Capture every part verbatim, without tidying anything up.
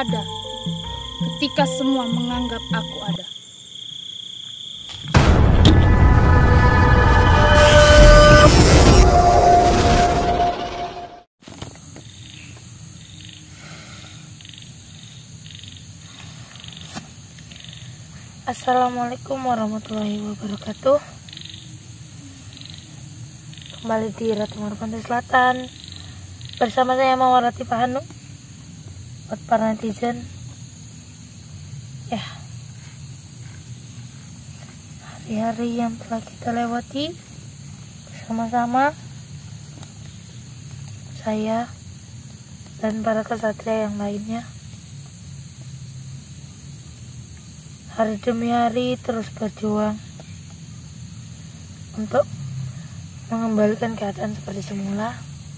ada ketika semua menganggap aku ada. Assalamualaikum warahmatullahi wabarakatuh. Kembali di Ratu Mawar Pantai Selatan bersama saya Mawar Latifah Hanum. Buat para netizen, ya, hari-hari yang telah kita lewati bersama-sama, saya dan para kesatria yang lainnya, hari demi hari terus berjuang untuk mengembalikan keadaan seperti semula.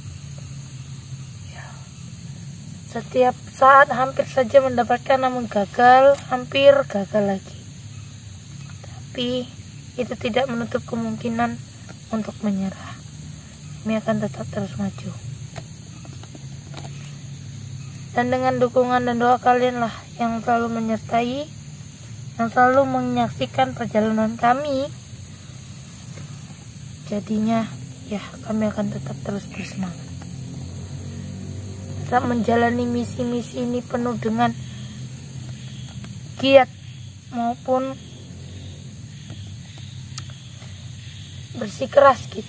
Ya. Setiap saat hampir saja mendapatkan, namun gagal, hampir gagal lagi. Tapi itu tidak menutup kemungkinan untuk menyerah. Kami akan tetap terus maju. Dan dengan dukungan dan doa kalian lah yang selalu menyertai, yang selalu menyaksikan perjalanan kami, jadinya ya kami akan tetap terus bersemangat, tetap menjalani misi-misi ini penuh dengan giat maupun bersikeras gitu.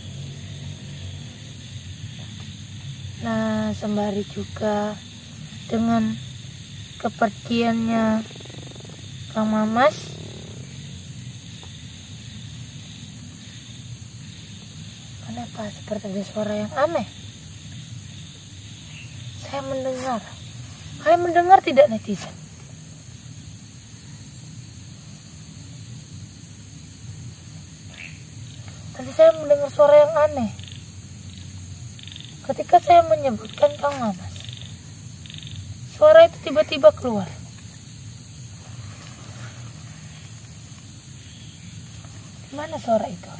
Nah, sembari juga dengan kepergiannya Kang Mamas, kenapa seperti ada suara yang aneh? Saya mendengar. Kalian mendengar tidak, netizen? Tadi saya mendengar suara yang aneh ketika saya menyebutkan Kang Mamas. Suara itu tiba-tiba keluar. Mana suara itu?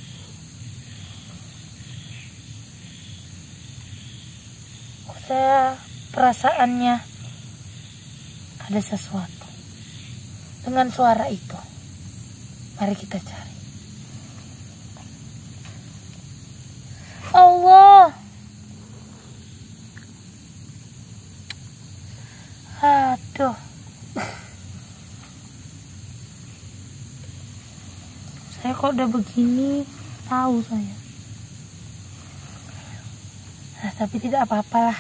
Kok saya perasaannya ada sesuatu dengan suara itu. Mari kita cari. Allah. Aduh. Saya kok udah begini, tahu saya. Nah, tapi tidak apa-apalah.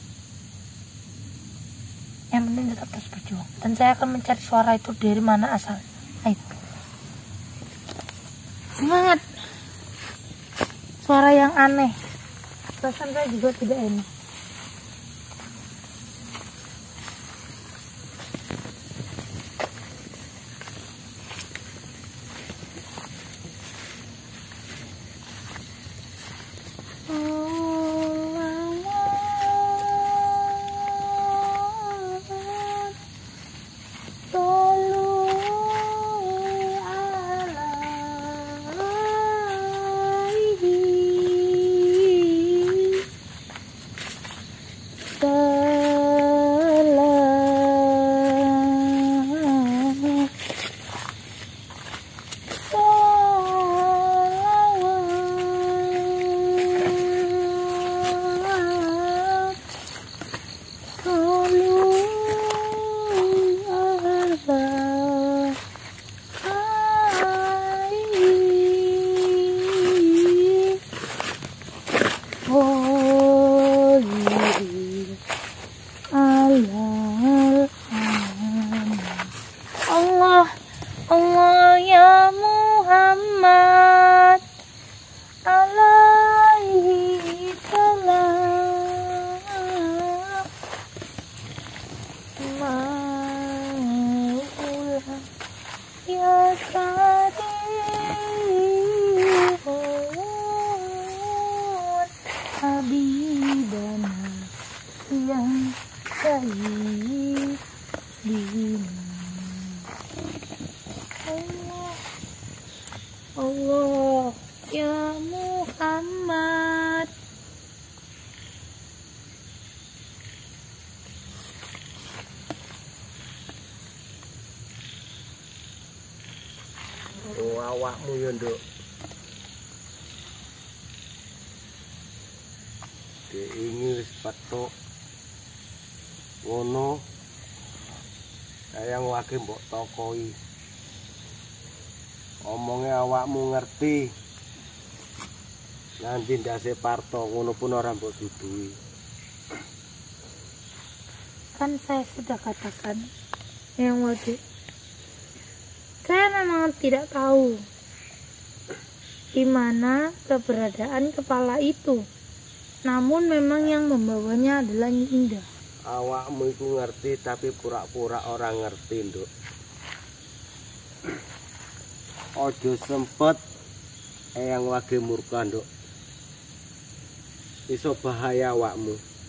Yang penting tetap terus berjuang. Dan saya akan mencari suara itu dari mana asalnya. Ayo. Semangat. Suara yang aneh. Perasaan saya juga tidak enak. awakmu ya, Nduk. Diingi wis petuk. Ngono. Sayang wage mbok tokoi. Omongnya awakmu ngerti. Nanti ndase Parto ngono pun ora mbok dudui. Kan saya sudah katakan yang wage. Saya memang tidak tahu di mana keberadaan kepala itu. Namun memang yang membawanya adalah Nyi Indah. Awakmu itu ngerti tapi pura-pura orang ngerti, Nduk. Ojo sempet eyang wage murka, Nduk. Iso bahaya awakmu.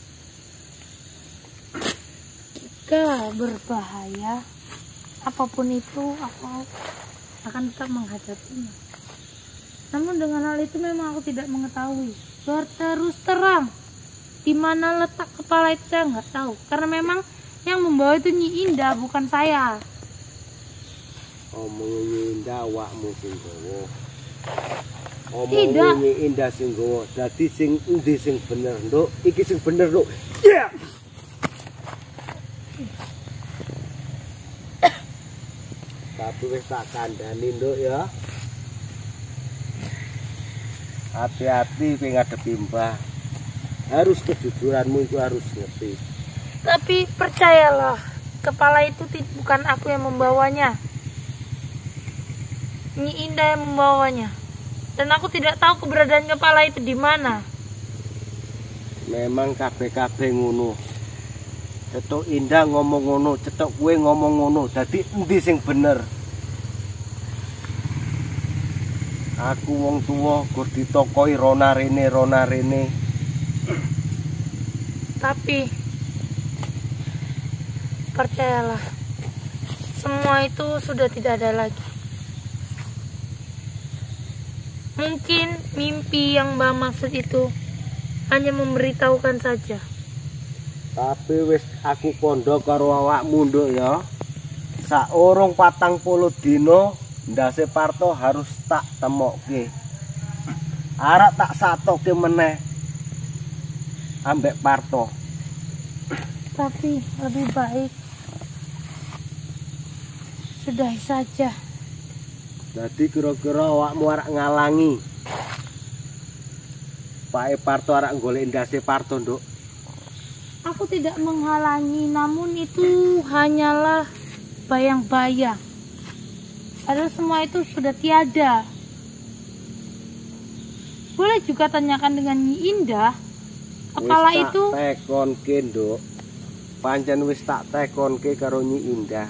Jika berbahaya, apapun itu aku akan tetap menghadapinya. Namun dengan hal itu memang aku tidak mengetahui. Berterus terang, di mana letak kepala itu saya nggak tahu. Karena memang yang membawa itu Nyi Indah, bukan saya. Omongnya Nyi Indah awakmu sing gawa. Tidak. Omongnya Nyi Indah sing gawa. Dadi sing endi sing bener, Nduk? Iki sing bener, Nduk. Yeah. Tapi wis tak kandhani, Nduk ya. Hati-hati kowe ngadepi Mbah. Harus kejujuranmu itu harus ngerti. Tapi percayalah, kepala itu ti- bukan aku yang membawanya. Nyi Indah yang membawanya. Dan aku tidak tahu keberadaan kepala itu di mana. Memang kabeh-kabeh ngono. Cetok Indah ngomong ngono, cetok kowe ngomong ngono. Dadi endi sing bener? Aku wong tuwa gur ditokoi rona rene rona rene. Tapi percayalah, semua itu sudah tidak ada lagi. Mungkin mimpi yang Mbak maksud itu hanya memberitahukan saja. Tapi wis aku kondo karo awakmu, Nduk ya. Saurung patang puluh dino ndase Parto harus tak temokke. Arek tak satoke meneh ambek Parto. Tapi lebih baik sudahi saja. Jadi kira-kira awakmu arek ngalangi Pak Parto arek golek ndase Parto, Nduk. Aku tidak menghalangi, namun itu hanyalah bayang-bayang. Padahal semua itu sudah tiada. Boleh juga tanyakan dengan Nyi Indah. Kepala Wis tak itu tekonke, Nduk. Pancen wis tak tekonke karo Nyi Indah.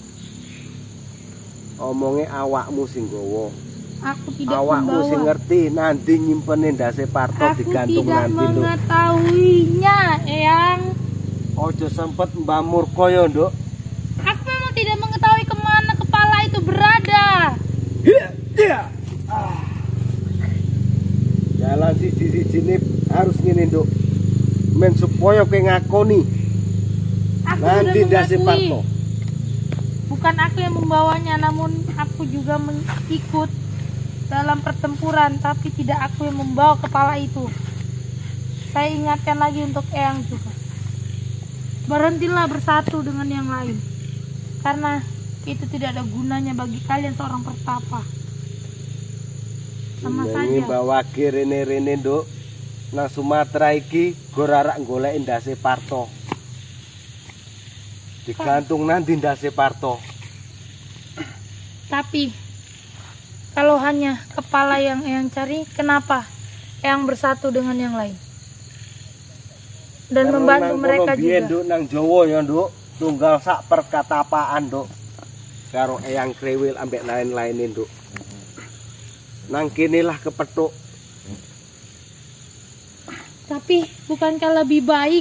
Omonge awakmu sing gawa. aku tidak Awakmu sing membawa. ngerti nanti nyimpene ndase Parto Aku digantung tidak nanti, Nduk. mengetahuinya, Eyang. Ojo sempet Mbah Murko ya, Nduk. Aku memang tidak mengetahui kemana kepala itu berada. Ah. Jalan siji-siji ini harus ngene, Nduk. Men supaya kowe ngakoni Aku nanti sudah ndase mengakui. Parto. Bukan aku yang membawanya, namun aku juga mengikut dalam pertempuran, tapi tidak aku yang membawa kepala itu. Saya ingatkan lagi untuk Eyang juga. Berhentilah bersatu dengan yang lain. Karena itu tidak ada gunanya bagi kalian seorang pertapa. Sama Ini saja. bawa rene-rene, Nduk. Nang Sumatera iki gor arek golek ndase Parto. Digantung nanti ndase Parto. Tapi kalau hanya kepala yang Eyang cari, kenapa Eyang bersatu dengan yang lain? Dan Karo membantu nang mereka kono biyen, juga. Nduk, nang Jawa ya, Nduk. Tunggal sak perkatapaan, Nduk. Karo Eyang Krewil ambek lain-lain, Nduk. Nang kene lah kepethuk. Tapi bukankah lebih baik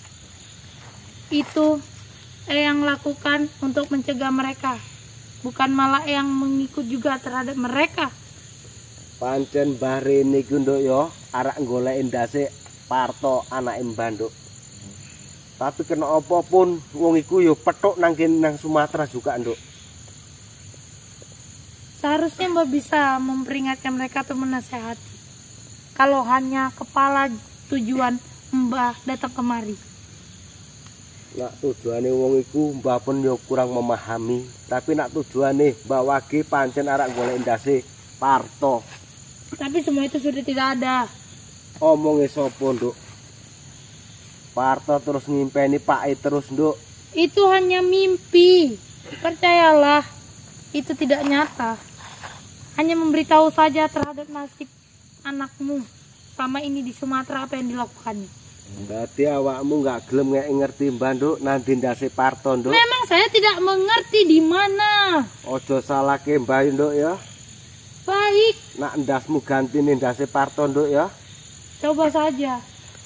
itu Eyang lakukan untuk mencegah mereka, bukan malah Eyang mengikut juga terhadap mereka? Pancen Mbah Rene iku, Nduk ya, arek golek ndase Parto anake Mbah, Nduk. Tapi kena apa pun wong iku ya pethuk nang kene nang Sumatera juga, Nduk. Seharusnya Mbak bisa memperingatkan mereka atau menasehati. Kalau hanya kepala tujuan Mbak datang kemari. Nak tujuane wong iku mbah pun yo kurang memahami, tapi nak tujuane Mbak Wage pancen arek golek ndase Parto. Tapi semua itu sudah tidak ada. Omonge sapa, Nduk? Parto terus ngimpeni Pak E terus, Nduk. Itu hanya mimpi. Percayalah, itu tidak nyata. Hanya memberitahu saja terhadap nasib anakmu selama ini di Sumatera apa yang dilakukannya. Berarti awakmu nggak gelem ngek ngerti Mbak Nduk nanti ndase Parto, Nduk. Memang saya tidak mengerti di mana. Ojo salahke Mbak Nduk ya. Baik, Nak ndasmu gantine ndase Parto, Nduk ya. coba saja.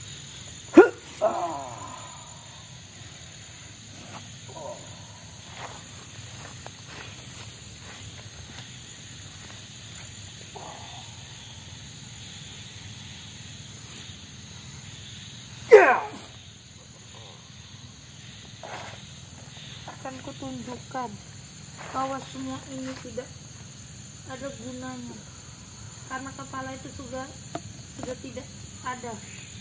Akan kutunjukkan bahwa semua ini tidak ada gunanya, karena kepala itu sudah sudah tidak ada.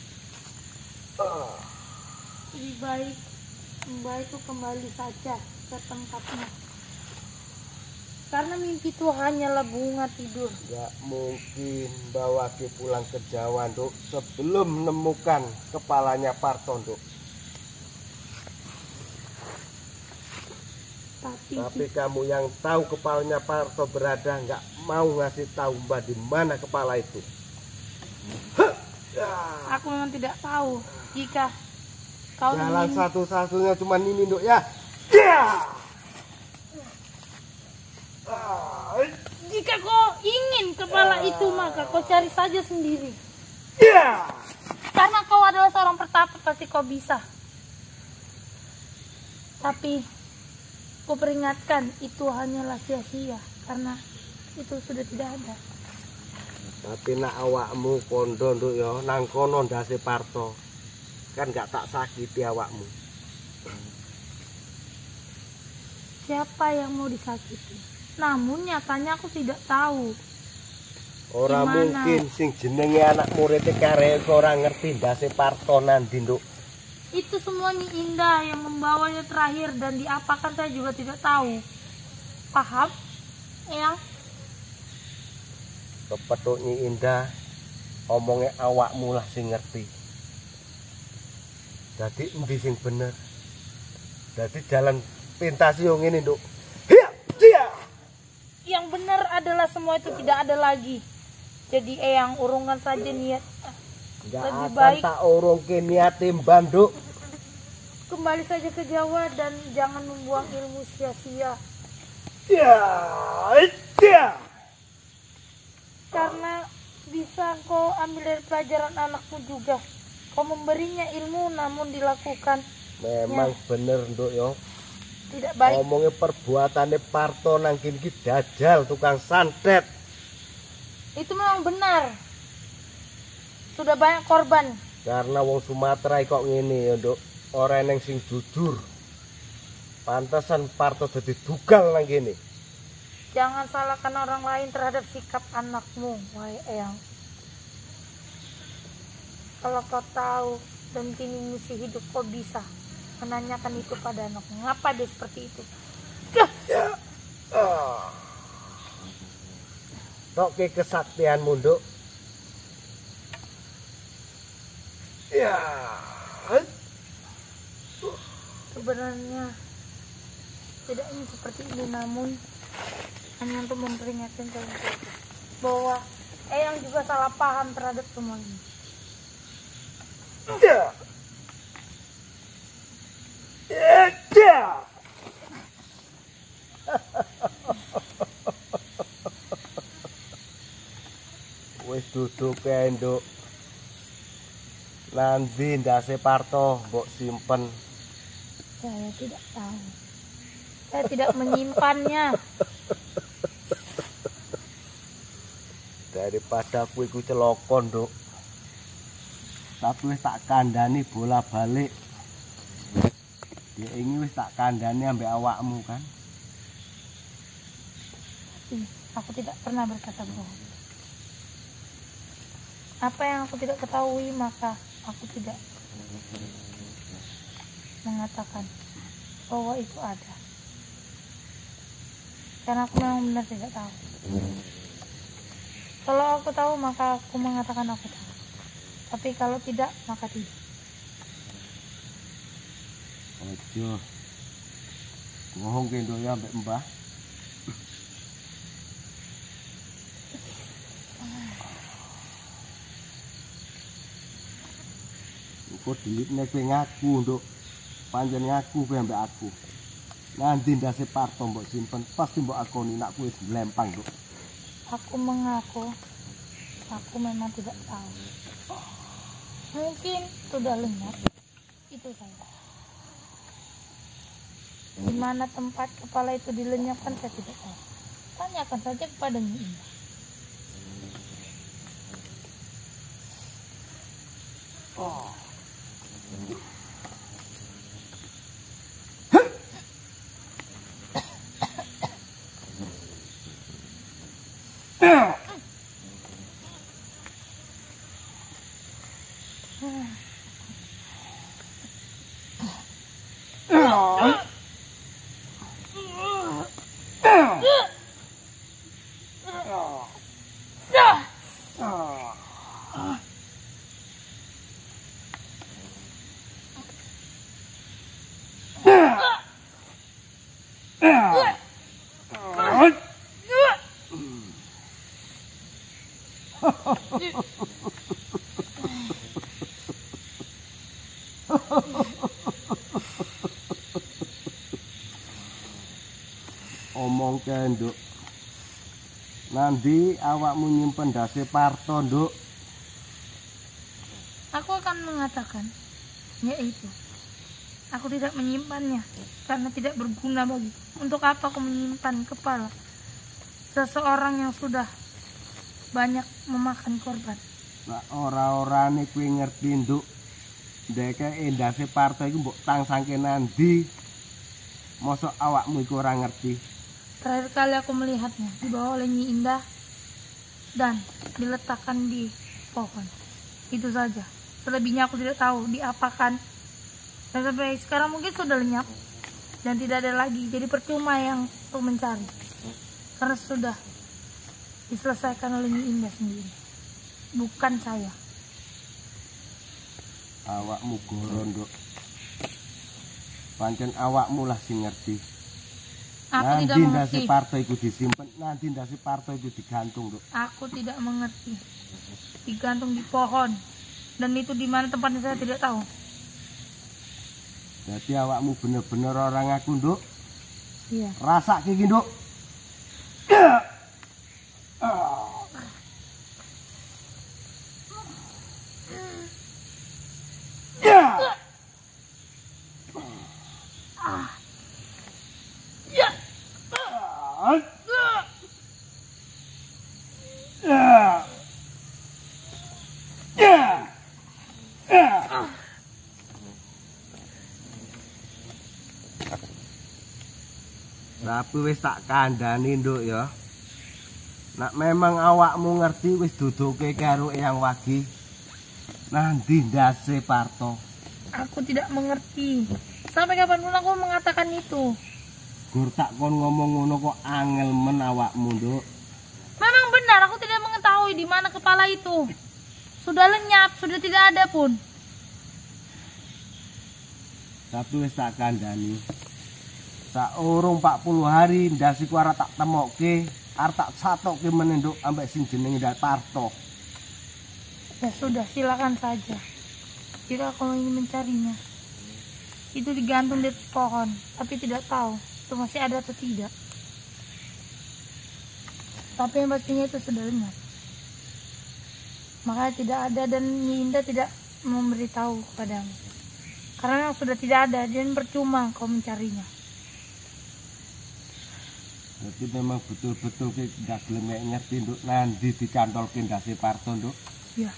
Lebih baik Mbak itu kembali saja ke tempatnya, karena mimpi itu hanyalah bunga tidur. Gak mungkin Mbak Wage pulang ke Jawa, Nduk, sebelum menemukan kepalanya Parto, Nduk. Tapi, Tapi kamu yang tahu kepalanya Parto berada nggak mau ngasih tahu Mbak di mana kepala itu. aku memang tidak tahu jika kau Jalan ingin. satu-satunya cuma ini, Nduk ya. Ya. Jika kau ingin kepala itu, maka kau cari saja sendiri. Ya. Karena kau adalah seorang pertapa, pasti kau bisa. Tapi ku peringatkan, itu hanyalah sia-sia, karena itu sudah tidak ada. Tapi nak awakmu kondo, Nduk ya, nang kono ndase Parto. Kan nggak tak sakiti awakmu. Siapa yang mau disakiti? Namun nyatanya aku tidak tahu. Ora Gimana? mungkin sing jenenge anak murid karek ora ngerti ndase Parto nandi, Nduk. Itu semuanya Indah yang membawanya terakhir, dan diapakan saya juga tidak tahu. Paham? Eyang? Kepethuknya Indah, omongnya awakmu lah sing ngerti. Jadi endi sing bener? Jadi jalan pintas yo ngene, Nduk. Hiya, dia. Yang benar adalah semua itu tidak ada lagi. Jadi Eyang urungkan saja niat. Enggak Lebih akan baik tak urungke niate Mbak, Nduk. kembali saja ke Jawa dan jangan membuang ilmu sia-sia. Ya, dia. Karena bisa kau ambil dari pelajaran anakmu juga. Kau memberinya ilmu namun dilakukan Memang bener, Nduk yo. tidak baik. Omongnya perbuatannya Parto nang kene iki dajal, tukang santet. Itu memang benar. Sudah banyak korban. Karena wong Sumatera kok ngene ya, Nduk. Ora eneng sing jujur. Pantesan Parto dadi dugal nang kene. Jangan salahkan orang lain terhadap sikap anakmu, wahai Eyang. Kalau kau tahu dan kini misi hidup, kau bisa menanyakan itu pada anakmu. Ngapa dia seperti itu? Ya. Oh. Tok ke kesaktianmu, Nduk. Ya. Sebenarnya tidak ingin seperti ini, namun hanya untuk memperingatkan kalian saja bahwa Eyang juga salah paham terhadap semua ini. Ya. Ya. Ya. Wis duduk kae, Nduk. Nanti ndase Parto mbok simpen. Saya tidak tahu. Saya tidak menyimpannya. Daripada aku iku celaka, Nduk. Tapi wis tak kandhani bola balik. Dia ini wis tak kandhani ambek awakmu kan. Ih, Aku tidak pernah berkata bohong. Apa yang aku tidak ketahui, maka aku tidak mengatakan bahwa itu ada. Karena aku memang benar tidak tahu. Kalau aku tahu, maka aku mengatakan aku tahu. Tapi kalau tidak, maka tidak. Ojo. Ngomong kendo ya mbak Mbah. Kok dilitne kowe ngaku nduk. Panjen ngaku kowe mbek aku. Nanti ndase parto mbok simpen, pasti mbok akoni nak kowe lempang nduk. Aku mengaku, aku memang tidak tahu. Mungkin sudah lenyap, itu saja. Di mana tempat kepala itu dilenyapkan saya tidak tahu. Tanyakan saja kepada Nyi Indah. Oh. Omong ke nduk. Nanti awakmu nyimpen dase parto nduk. Aku akan mengatakan, yaitu aku tidak menyimpannya karena tidak berguna bagi. Untuk apa aku menyimpan kepala seseorang yang sudah banyak memakan korban? Lah ora-orane kowe ngerti nduk. Ndeke endase parto iku mbok tangsangke nandi. Mosok awakmu iku ora ngerti. Terakhir kali aku melihatnya dibawa oleh Nyi Indah dan diletakkan di pohon. Itu saja. Selebihnya aku tidak tahu diapakan. Dan sampai sekarang mungkin sudah lenyap dan tidak ada lagi. Jadi percuma yang untuk mencari. Karena sudah diselesaikan oleh Nyi Indah sendiri. Bukan saya. Awakmu goron nduk. Pancen awakmu lah sing ngerti. Aku nanti tidak mengerti. Ndase parto iku disimpen, nanti ndase parto iku digantung, Nduk. Aku tidak mengerti. Digantung di pohon. Dan itu di mana tempatnya saya tidak tahu. Jadi awakmu bener-bener orang aku, Nduk. Iya. Rasa iki, Nduk. Tapi wis tak kandhani nduk ya. Nak memang awakmu ngerti wis duduke karo Eyang Wagi. Nanti ndase parto. Aku tidak mengerti. Sampai kapanpun aku mengatakan itu. Gur tak kon ngomong ngono kok angel men awakmu, Nduk. Memang benar aku tidak mengetahui di mana kepala itu. Sudah lenyap, sudah tidak ada pun. Tapi wis tak kandhani. Saurung empat puluh hari ndasiku arep tak temokke, arep tak satokke meneh Nduk ambek sing jenenge Ndak Parto. Ya sudah, silakan saja. Jika kau ingin mencarinya. Itu digantung di atas pohon, tapi tidak tahu itu masih ada atau tidak. Tapi yang pastinya itu sudah lenyap. Makanya tidak ada dan Nyi Indah tidak memberitahu kepadamu. Karena sudah tidak ada dan percuma kau mencarinya. Jadi memang betul-betul ki ndak gelem ngerti Nduk nanti dicantolke ndase Parto, Nduk. Iya.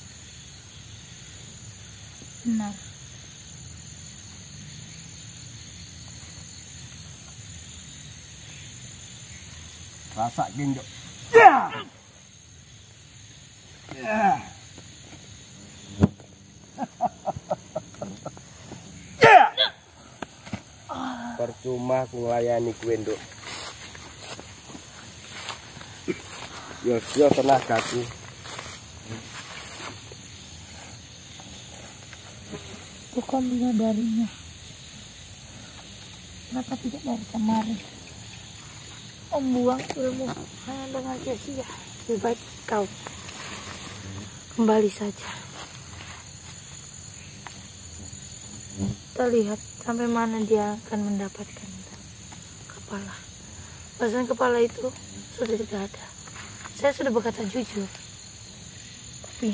Benar. Rasa gendok. Ya. Ya. Ya. Percuma aku nglayani kowe, Nduk. Yo, yo tenagaku. Kok menyadarinya? Kenapa tidak dari kemarin? Membuang ilmu hanya dengan sia-sia. Lebih baik kau kembali saja. Kita lihat sampai mana dia akan mendapatkan kepala. Bahasan kepala itu sudah tidak ada. Saya sudah berkata jujur, tapi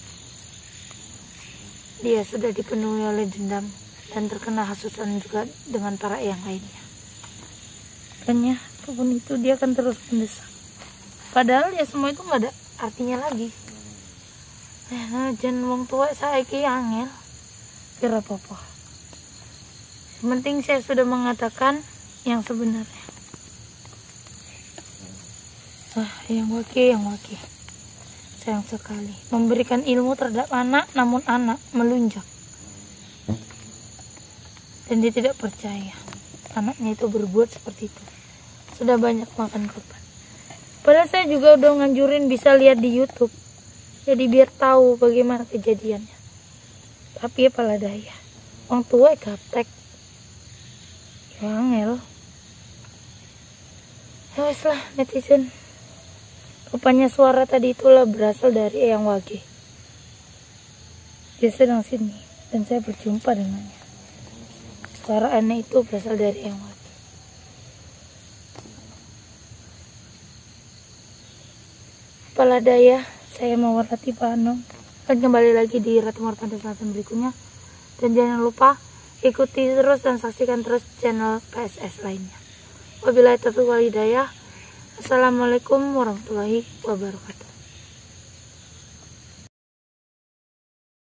dia sudah dipenuhi oleh dendam dan terkena hasutan juga dengan para yang lainnya. Makanya apapun itu dia akan terus mendesak. Padahal ya semua itu nggak ada artinya lagi. Eh, jan wong tua saya ki angel. Kira apa-apa. Yang penting saya sudah mengatakan yang sebenarnya. Ah, yang waki, yang waki. Sayang sekali memberikan ilmu terhadap anak, namun anak melunjak. Dan dia tidak percaya anaknya itu berbuat seperti itu. Sudah banyak makan korban. Padahal saya juga udah nganjurin bisa lihat di YouTube. Jadi biar tahu bagaimana kejadiannya. Tapi apalah daya. Orang tua gaptek. Ya angel. Ya wes lah netizen. Rupanya suara tadi itulah berasal dari Eyang Wage. Dia sedang sini dan saya berjumpa dengannya. Suara aneh itu berasal dari Eyang Wage. Apalah daya, saya mau Rati Pak Anong. Akan kembali lagi di Ratu Martanda Selatan berikutnya. Dan jangan lupa ikuti terus dan saksikan terus channel P S S lainnya. Wabillahi taufiq wal hidayah. Assalamualaikum warahmatullahi wabarakatuh.